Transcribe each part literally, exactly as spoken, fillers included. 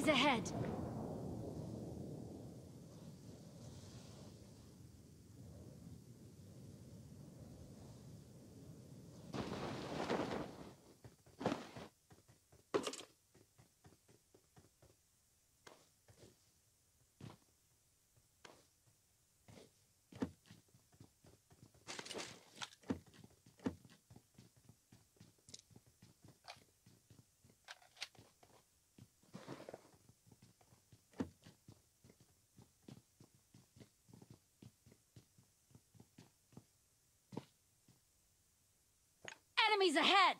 ahead. Enemies ahead!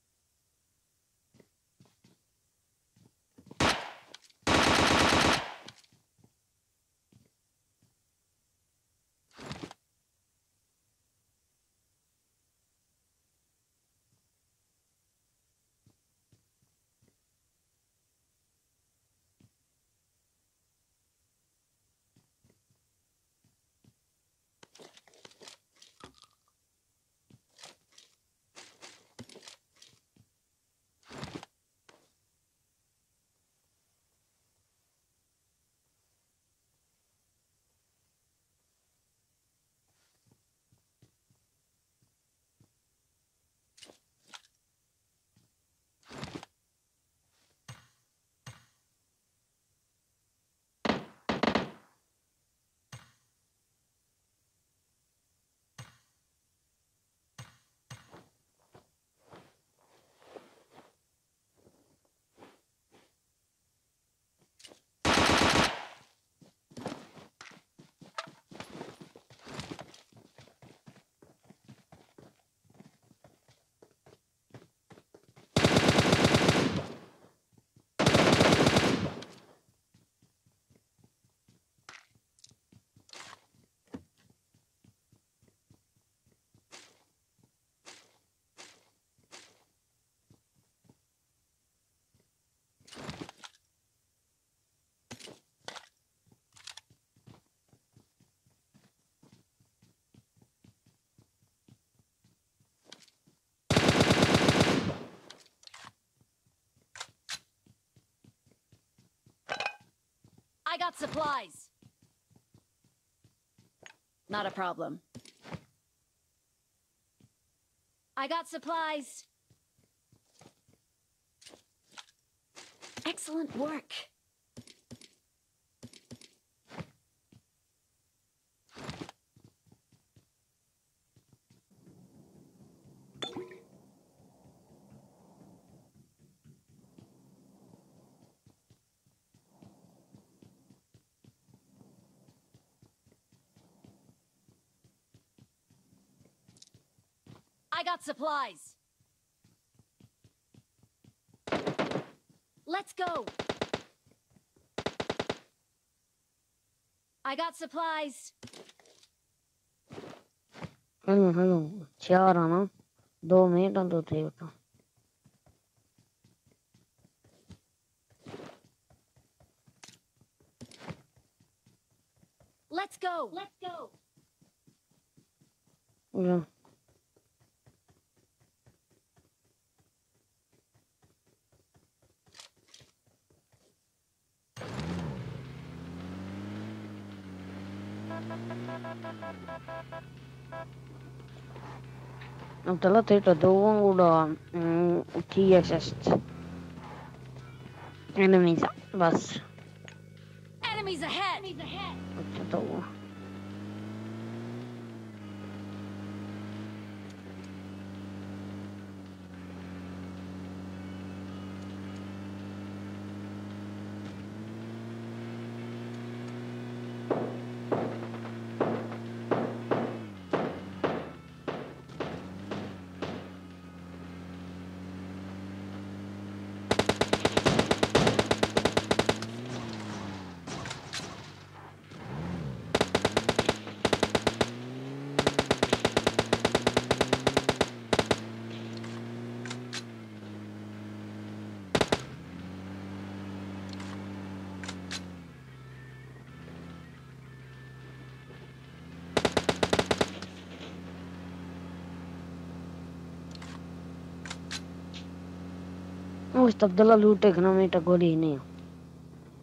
I got supplies. Not a problem. I got supplies. Excellent work. I got supplies. Let's go. I got supplies. Hello hello चार आना दो minute दो थे बता Let's go. Let's go. या अब तला तेरा दो उड़ा की असिस्ट enemies बस Enemies ahead. Enemies ahead. अच्छा तो वो इस तब्दला लूटे खना में टकोरी नहीं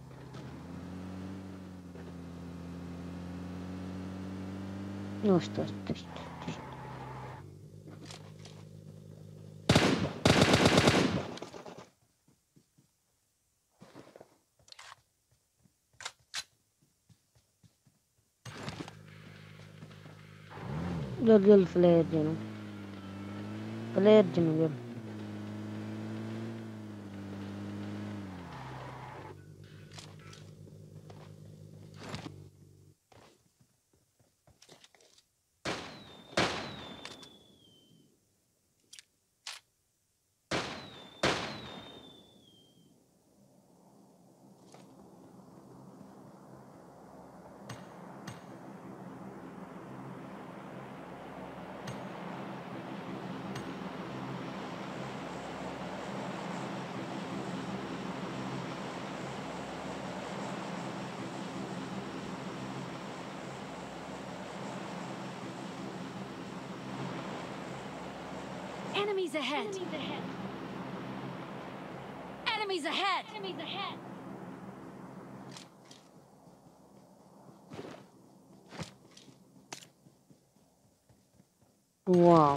No, işte, işte, işte, işte. Gel gel flare canım. Flare canım gel. Enemies ahead. Enemies ahead. Enemies ahead. Enemies ahead. Wow.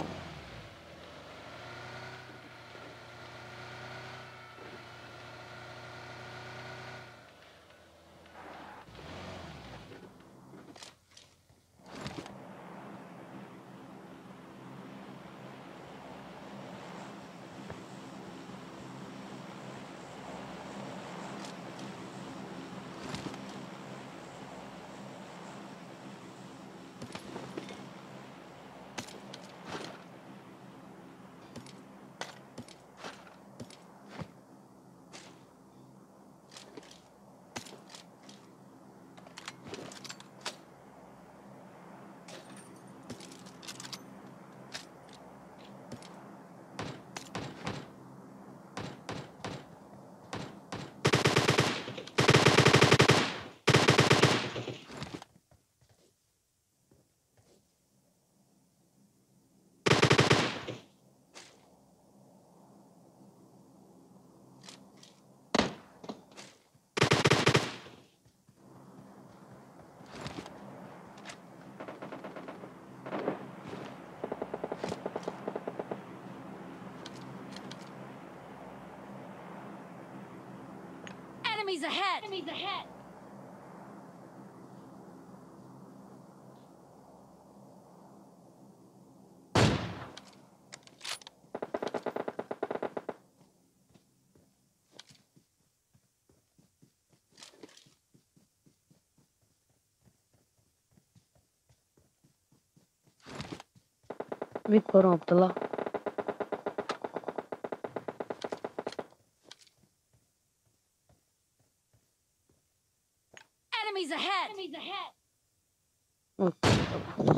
Enemies ahead. Enemies ahead. Bir koru Abdullah. Enemies ahead. Enemies ahead. Bak.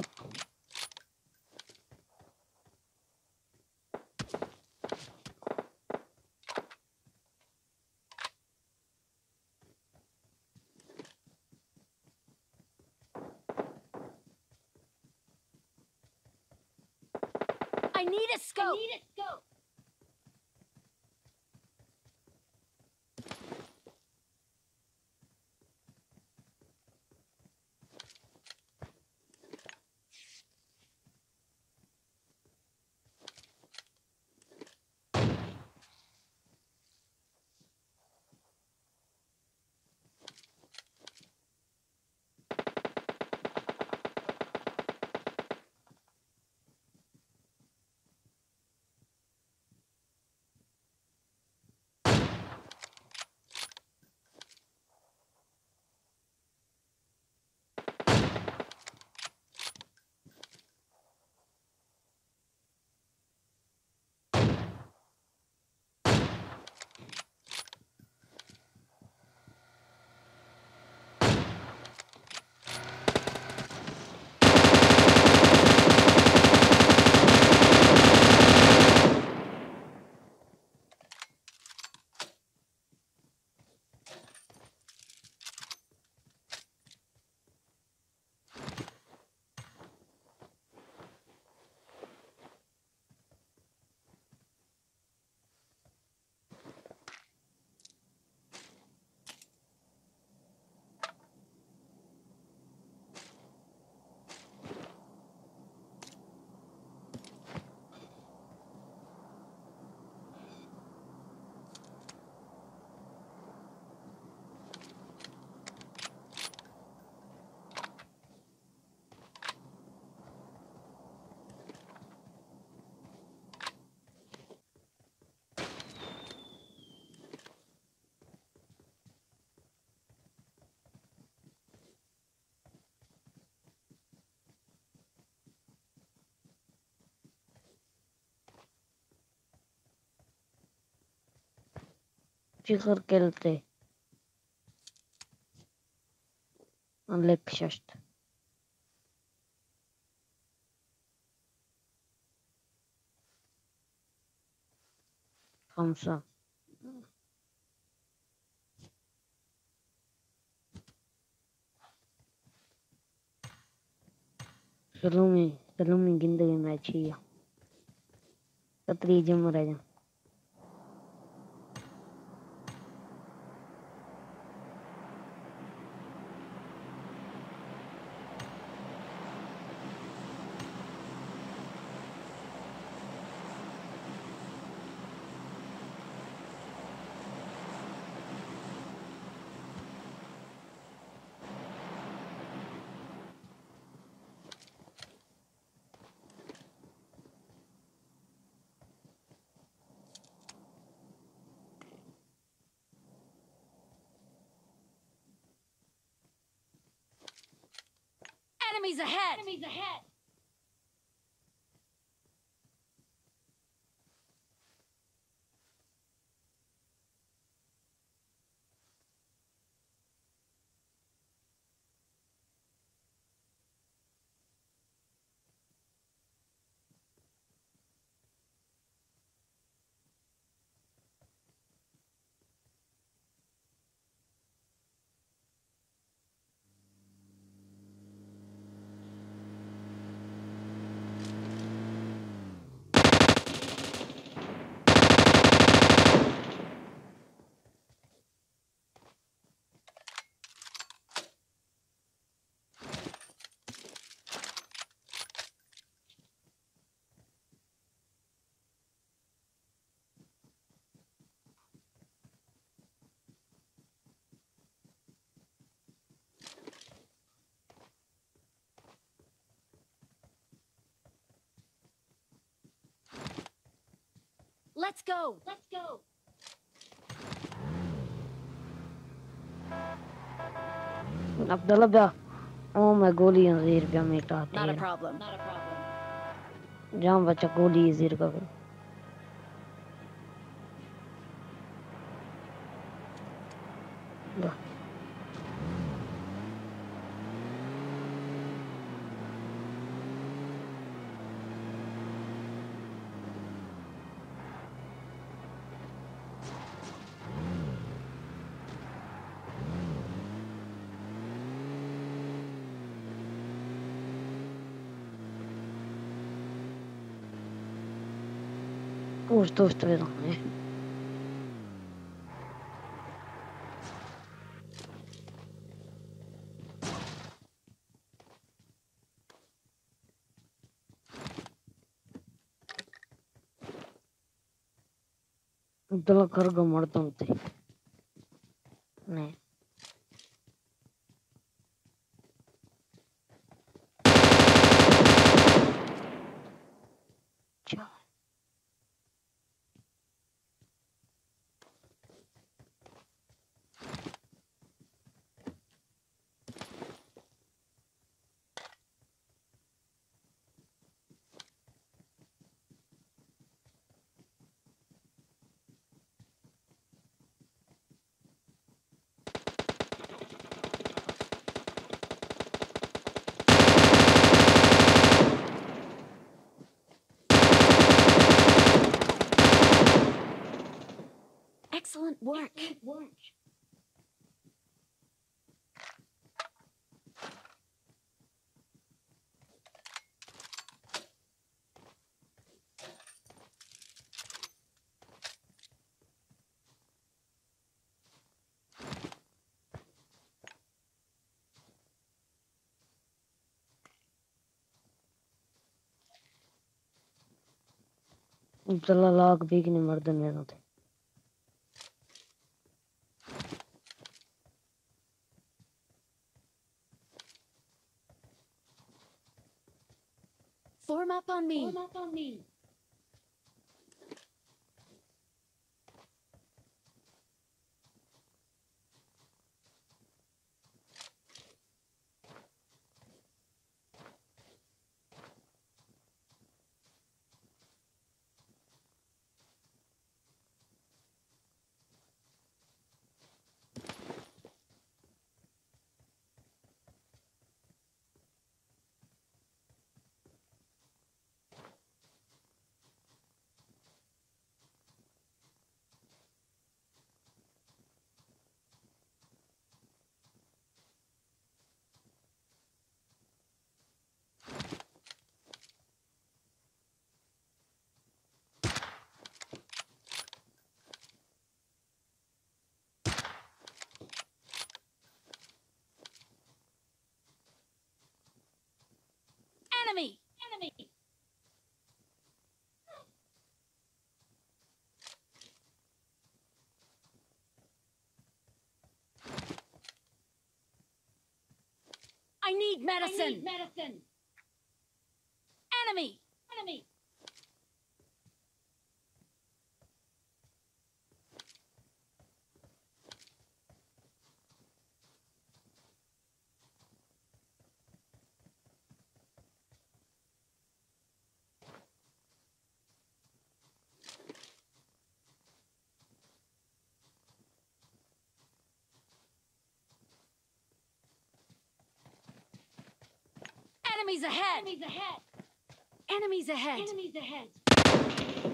I need a scope. I need a scope. çıkır gelte. Lek şaşt. خمسة. سلومي سلومي जिंदगी में अच्छी है कतरी जम रह जा Enemies ahead! Enemies ahead! Let's go! Let's go! عبد الله بقى او ما قولي ينزير بقى ميتا Not a problem. Not a problem. جام بچا قولي يزير بقى بقى Uus tuosta vedon. Abdullah karga ಮಾಡ್ತಂತೆ ನೇ ಚಾ Excellent work. Excellent work. Abdullah lakh बिकने मर्दन में थे Form up on me. Form up on me. Enemy! Enemy! I need medicine! I need medicine! Enemy! Enemy! Enemies ahead! Enemies ahead! Enemies ahead! Enemies ahead!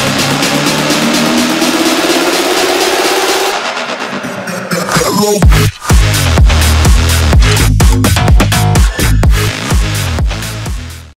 Hello.